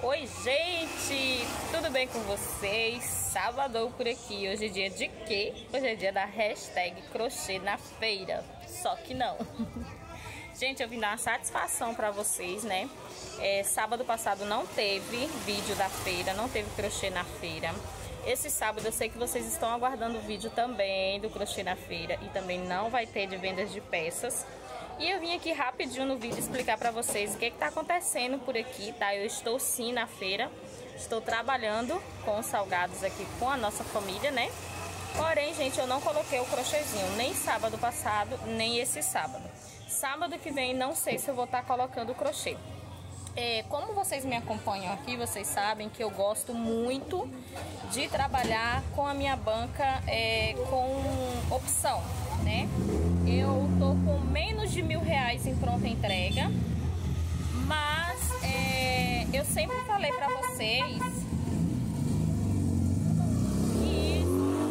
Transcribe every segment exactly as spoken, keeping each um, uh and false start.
Oi gente, tudo bem com vocês? Sábado por aqui, hoje é dia de quê? Hoje é dia da hashtag crochê na feira, só que não. Gente, eu vim dar uma satisfação pra vocês, né? É, sábado passado não teve vídeo da feira, não teve crochê na feira. Esse sábado eu sei que vocês estão aguardando o vídeo também do crochê na feira e também não vai ter de vendas de peças. E eu vim aqui rapidinho no vídeo explicar pra vocês o que que tá acontecendo por aqui, tá? Eu estou sim na feira, estou trabalhando com os salgados aqui com a nossa família, né? Porém, gente, eu não coloquei o crochêzinho, nem sábado passado, nem esse sábado. Sábado que vem, não sei se eu vou estar colocando o crochê. É, como vocês me acompanham aqui, vocês sabem que eu gosto muito de trabalhar com a minha banca é, com opção, né? Eu tô com menos de mil reais em pronta entrega, mas é, eu sempre falei pra vocês que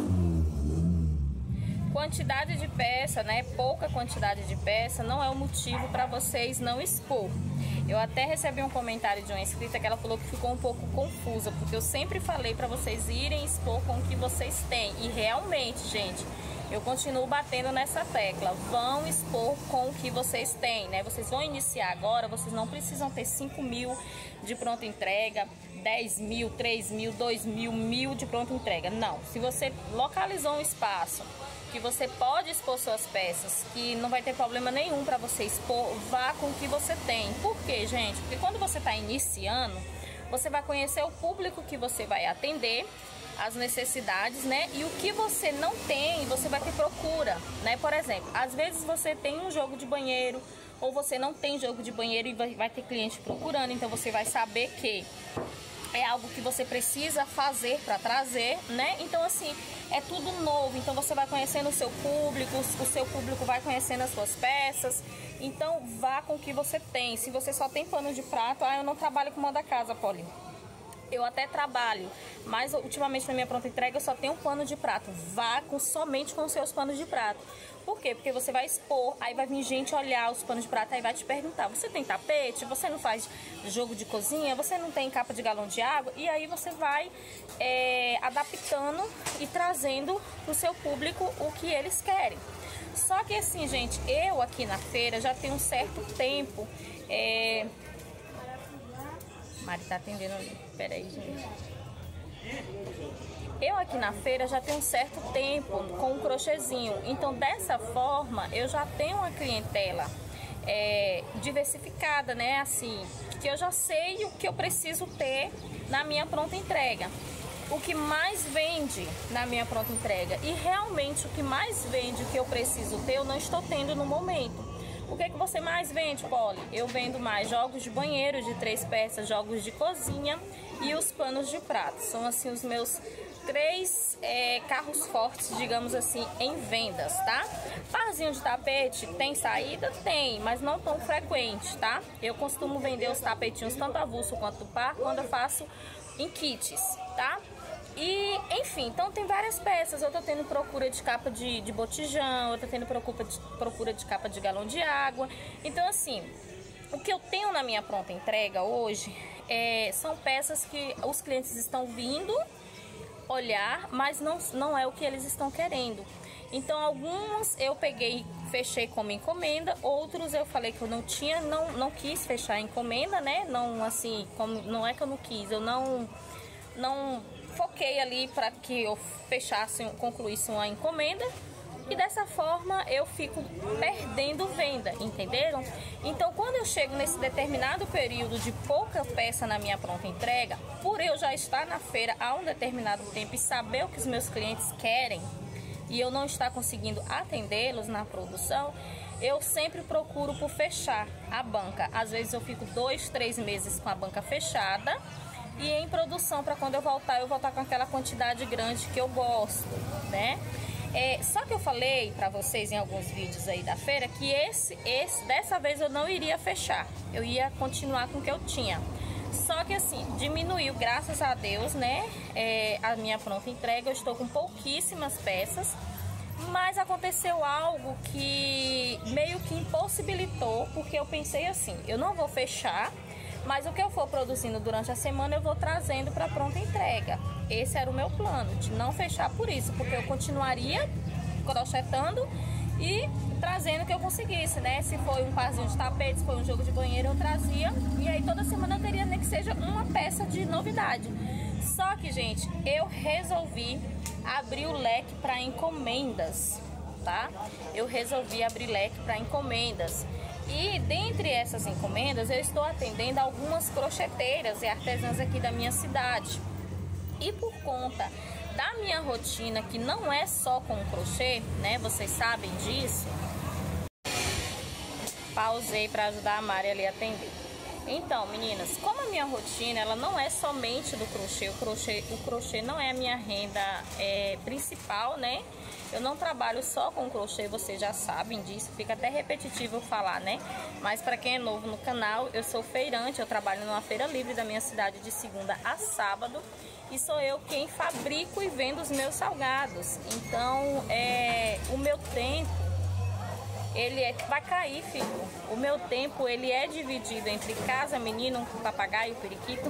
quantidade de peça, né? Pouca quantidade de peça não é o motivo para vocês não expor. Eu até recebi um comentário de uma inscrita que ela falou que ficou um pouco confusa, porque eu sempre falei para vocês irem expor com o que vocês têm. E realmente, gente, eu continuo batendo nessa tecla. Vão expor com o que vocês têm, né? Vocês vão iniciar agora, vocês não precisam ter cinco mil de pronta entrega, dez mil, três mil, dois mil, mil de pronta entrega. Não. Se você localizou um espaço que você pode expor suas peças, que não vai ter problema nenhum para você expor, vá com o que você tem. Por quê, gente? Porque quando você está iniciando, você vai conhecer o público que você vai atender, as necessidades, né? E o que você não tem, você vai ter procura, né? Por exemplo, às vezes você tem um jogo de banheiro, ou você não tem jogo de banheiro e vai, vai ter cliente procurando, então você vai saber que é algo que você precisa fazer para trazer, né? Então, assim, é tudo novo. Então, você vai conhecendo o seu público, o seu público vai conhecendo as suas peças. Então, vá com o que você tem. Se você só tem pano de prato, ah, eu não trabalho com moda casa, Polly. Eu até trabalho, mas ultimamente na minha pronta entrega eu só tenho um pano de prato. Vá com, somente com os seus panos de prato. Por quê? Porque você vai expor, aí vai vir gente olhar os panos de prato, aí vai te perguntar: você tem tapete? Você não faz jogo de cozinha? Você não tem capa de galão de água? E aí você vai é, adaptando e trazendo para o seu público o que eles querem. Só que assim, gente, eu aqui na feira já tenho um certo tempo... É... Mari tá atendendo ali. Pera aí, gente. Eu aqui na feira já tenho um certo tempo com o crochêzinho. Então, dessa forma, eu já tenho uma clientela é, diversificada, né? Assim, que eu já sei o que eu preciso ter na minha pronta entrega. O que mais vende na minha pronta entrega. E realmente o que mais vende, o que eu preciso ter, eu não estou tendo no momento. O que é que você mais vende, Polly? Eu vendo mais jogos de banheiro de três peças, jogos de cozinha e os panos de prato. São assim os meus três é, carros fortes, digamos assim, em vendas, tá? Parzinho de tapete tem saída? Tem, mas não tão frequente, tá? Eu costumo vender os tapetinhos tanto avulso quanto par quando eu faço em kits, tá? E, enfim, então tem várias peças. Eu tô tendo procura de capa de, de botijão, eu tô tendo procura de, procura de capa de galão de água. Então, assim, o que eu tenho na minha pronta entrega hoje é, são peças que os clientes estão vindo olhar, mas não, não é o que eles estão querendo. Então, algumas eu peguei, fechei como encomenda, outros eu falei que eu não tinha, não, não quis fechar a encomenda, né? Não, assim, como, não é que eu não quis, eu não... não foquei ali para que eu fechasse, concluísse uma encomenda, e dessa forma eu fico perdendo venda, entenderam? Então, quando eu chego nesse determinado período de pouca peça na minha pronta entrega, por eu já estar na feira há um determinado tempo e saber o que os meus clientes querem e eu não estar conseguindo atendê-los na produção, eu sempre procuro por fechar a banca. Às vezes eu fico dois, três meses com a banca fechada e em produção, para quando eu voltar, eu voltar com aquela quantidade grande que eu gosto, né? É, só que eu falei para vocês em alguns vídeos aí da feira que esse, esse, dessa vez eu não iria fechar, eu ia continuar com o que eu tinha. Só que assim, diminuiu, graças a Deus, né? É, a minha pronta entrega, eu estou com pouquíssimas peças, mas aconteceu algo que meio que impossibilitou, porque eu pensei assim, eu não vou fechar, mas o que eu for produzindo durante a semana eu vou trazendo para pronta entrega. Esse era o meu plano, de não fechar por isso, porque eu continuaria crochetando e trazendo o que eu conseguisse, né? Se foi um parzinho de tapete, se foi um jogo de banheiro, eu trazia. E aí toda semana eu teria nem que seja uma peça de novidade. Só que, gente, eu resolvi abrir o leque para encomendas, tá? Eu resolvi abrir leque para encomendas. E dentre essas encomendas, eu estou atendendo algumas crocheteiras e artesãs aqui da minha cidade. E por conta da minha rotina, que não é só com crochê, né? Vocês sabem disso. Pausei para ajudar a Mari ali a atender. Então, meninas, como a minha rotina, ela não é somente do crochê, o crochê, o crochê não é a minha renda é, principal, né? Eu não trabalho só com crochê, vocês já sabem disso, fica até repetitivo falar, né? Mas para quem é novo no canal, eu sou feirante, eu trabalho numa feira livre da minha cidade de segunda a sábado. E sou eu quem fabrico e vendo os meus salgados. Então, é, o meu tempo, ele é, vai cair, filho. O meu tempo, ele é dividido entre casa, menino, papagaio, periquito,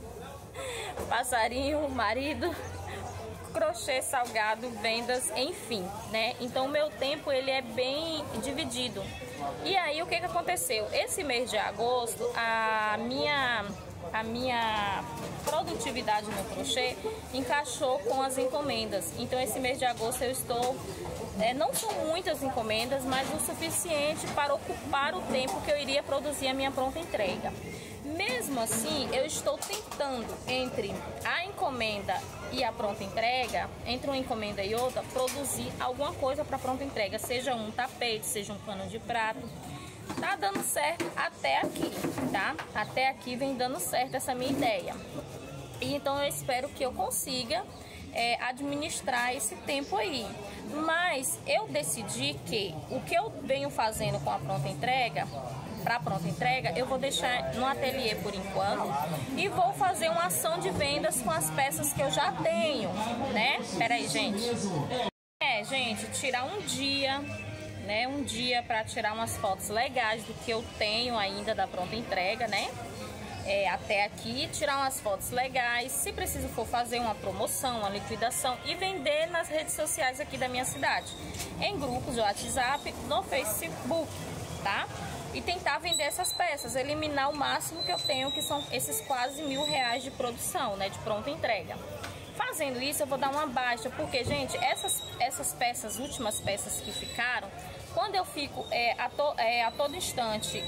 passarinho, marido, crochê, salgado, vendas, enfim, né? Então, o meu tempo, ele é bem dividido. E aí, o que que aconteceu? Esse mês de agosto, a minha... a minha produtividade no crochê encaixou com as encomendas. Então esse mês de agosto eu estou, é, não são muitas encomendas, mas o suficiente para ocupar o tempo que eu iria produzir a minha pronta entrega. Mesmo assim, eu estou tentando, entre a encomenda e a pronta entrega, entre uma encomenda e outra, produzir alguma coisa para pronta entrega, seja um tapete, seja um pano de prato. Tá dando certo até aqui, tá? Até aqui vem dando certo essa minha ideia. E então eu espero que eu consiga é, administrar esse tempo aí. Mas eu decidi que o que eu venho fazendo com a pronta entrega, para pronta entrega, eu vou deixar no ateliê por enquanto e vou fazer uma ação de vendas com as peças que eu já tenho, né? Peraí, gente. É, gente, tirar um dia... Né, um dia para tirar umas fotos legais do que eu tenho ainda da pronta entrega, né? É, até aqui, tirar umas fotos legais, se preciso for fazer uma promoção, uma liquidação e vender nas redes sociais aqui da minha cidade, em grupos de WhatsApp, no Facebook, tá? E tentar vender essas peças, eliminar o máximo que eu tenho, que são esses quase mil reais de produção, né, de pronta entrega. Fazendo isso, eu vou dar uma baixa, porque, gente, essas, essas peças, últimas peças que ficaram, quando eu fico é, a, to, é, a todo instante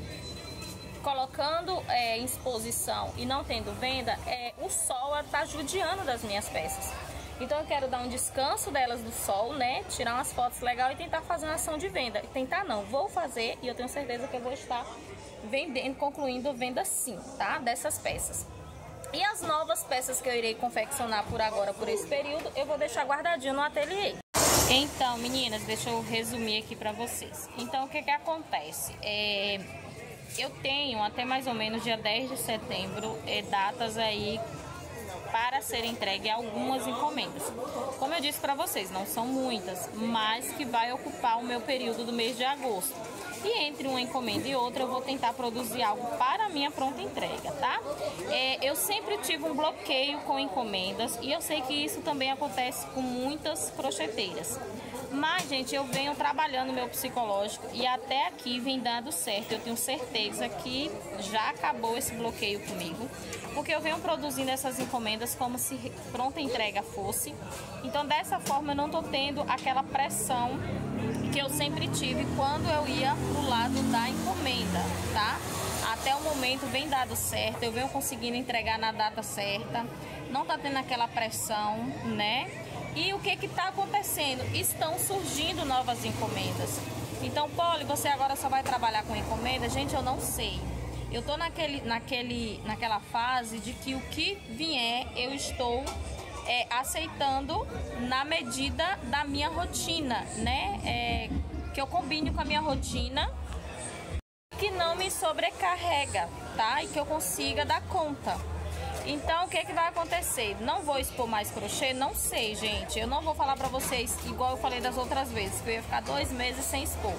colocando é, em exposição e não tendo venda, é, o sol está judiando das minhas peças. Então eu quero dar um descanso delas do sol, né? Tirar umas fotos legais e tentar fazer uma ação de venda. Tentar não, vou fazer e eu tenho certeza que eu vou estar vendendo, concluindo venda sim, tá? Dessas peças. E as novas peças que eu irei confeccionar por agora, por esse período, eu vou deixar guardadinho no ateliê. Então, meninas, deixa eu resumir aqui pra vocês. Então, o que que acontece? É, eu tenho até mais ou menos dia dez de setembro é, datas aí para ser entregue algumas encomendas. Como eu disse para vocês, não são muitas, mas que vai ocupar o meu período do mês de agosto. E entre uma encomenda e outra eu vou tentar produzir algo para a minha pronta entrega, tá? É, eu sempre tive um bloqueio com encomendas e eu sei que isso também acontece com muitas crocheteiras. Mas, gente, eu venho trabalhando meu psicológico e até aqui vem dando certo. Eu tenho certeza que já acabou esse bloqueio comigo, porque eu venho produzindo essas encomendas como se pronta entrega fosse. Então, dessa forma, eu não tô tendo aquela pressão que eu sempre tive quando eu ia pro lado da encomenda, tá? Até o momento vem dado certo, eu venho conseguindo entregar na data certa, não tá tendo aquela pressão, né? E o que que tá acontecendo? Estão surgindo novas encomendas. Então, Polly, você agora só vai trabalhar com encomenda? Gente, eu não sei. Eu tô naquele, naquele, naquela fase de que o que vier, eu estou é, aceitando na medida da minha rotina, né? É, que eu combine com a minha rotina, que não me sobrecarrega, tá? E que eu consiga dar conta. Então, o que que vai acontecer? Não vou expor mais crochê? Não sei, gente. Eu não vou falar pra vocês igual eu falei das outras vezes, que eu ia ficar dois meses sem expor.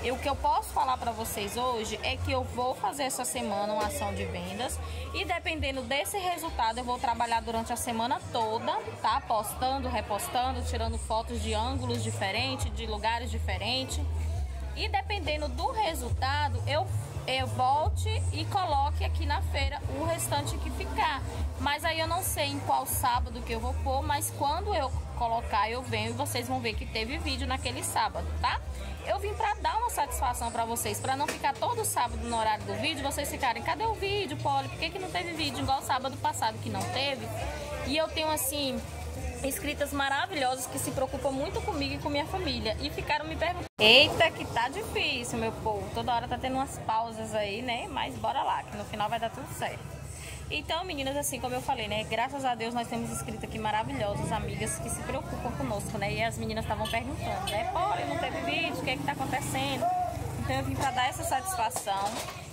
E o que eu posso falar para vocês hoje é que eu vou fazer essa semana uma ação de vendas e dependendo desse resultado eu vou trabalhar durante a semana toda, tá? Postando, repostando, tirando fotos de ângulos diferentes, de lugares diferentes. E dependendo do resultado, eu, eu volte e coloque aqui na feira o restante que ficar. Mas aí eu não sei em qual sábado que eu vou pôr, mas quando eu colocar eu venho e vocês vão ver que teve vídeo naquele sábado, tá? Eu vim pra dar uma satisfação pra vocês, pra não ficar todo sábado no horário do vídeo, vocês ficarem, cadê o vídeo, Polly? Por que que não teve vídeo igual sábado passado que não teve? E eu tenho assim, inscritas maravilhosas que se preocupam muito comigo e com minha família. E ficaram me perguntando, eita que tá difícil, meu povo, toda hora tá tendo umas pausas aí, né? Mas bora lá, que no final vai dar tudo certo. Então, meninas, assim como eu falei, né? Graças a Deus nós temos inscritas aqui maravilhosas, amigas que se preocupam conosco, né? E as meninas estavam perguntando, né? Pô, não teve vídeo, o que é que tá acontecendo? Então eu vim pra dar essa satisfação,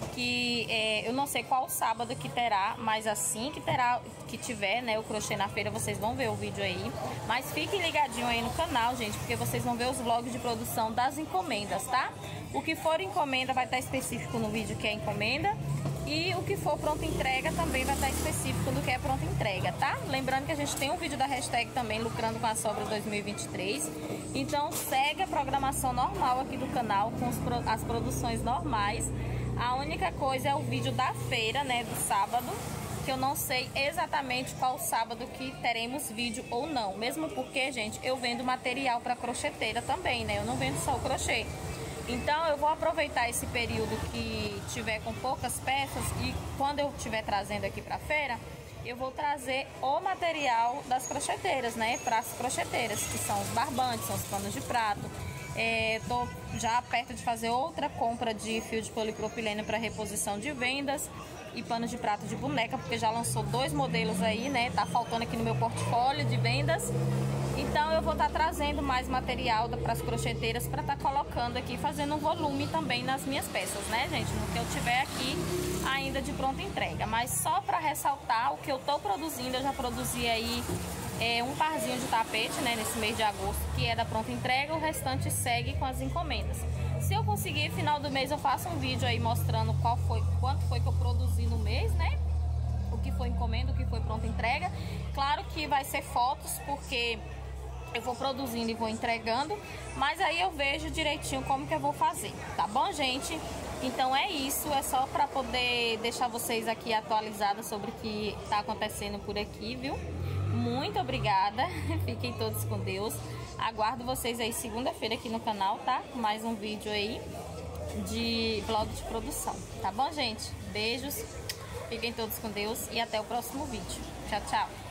que é, eu não sei qual sábado que terá, mas assim que terá, que tiver, né, o crochê na feira, vocês vão ver o vídeo aí. Mas fiquem ligadinhos aí no canal, gente, porque vocês vão ver os vlogs de produção das encomendas, tá? O que for encomenda vai estar específico no vídeo que é encomenda. E o que for pronta entrega também vai estar específico do que é pronta entrega, tá? Lembrando que a gente tem um vídeo da hashtag também, Lucrando com a Sobra dois mil e vinte e três. Então segue a programação normal aqui do canal, com as produções normais. A única coisa é o vídeo da feira, né, do sábado, que eu não sei exatamente qual sábado que teremos vídeo ou não. Mesmo porque, gente, eu vendo material para crocheteira também, né? Eu não vendo só o crochê. Então eu vou aproveitar esse período que tiver com poucas peças e quando eu estiver trazendo aqui para a feira, eu vou trazer o material das crocheteiras, né? Para as crocheteiras, que são os barbantes, são os panos de prato. É, tô já perto de fazer outra compra de fio de polipropileno para reposição de vendas e panos de prato de boneca, porque já lançou dois modelos aí, né? Tá faltando aqui no meu portfólio de vendas. Então eu vou estar tá trazendo mais material para as crocheteiras para estar tá colocando aqui, fazendo um volume também nas minhas peças, né, gente? No que eu tiver aqui ainda de pronta entrega. Mas só para ressaltar o que eu tô produzindo, eu já produzi aí é, um parzinho de tapete, né, nesse mês de agosto, que é da pronta entrega, o restante segue com as encomendas. Se eu conseguir, final do mês eu faço um vídeo aí mostrando qual foi, quanto foi que eu produzi no mês, né? O que foi encomenda, o que foi pronta entrega. Claro que vai ser fotos, porque eu vou produzindo e vou entregando, mas aí eu vejo direitinho como que eu vou fazer, tá bom, gente? Então é isso, é só para poder deixar vocês aqui atualizados sobre o que tá acontecendo por aqui, viu? Muito obrigada, fiquem todos com Deus. Aguardo vocês aí segunda-feira aqui no canal, tá? Com mais um vídeo aí de vlog de produção, tá bom, gente? Beijos, fiquem todos com Deus e até o próximo vídeo. Tchau, tchau!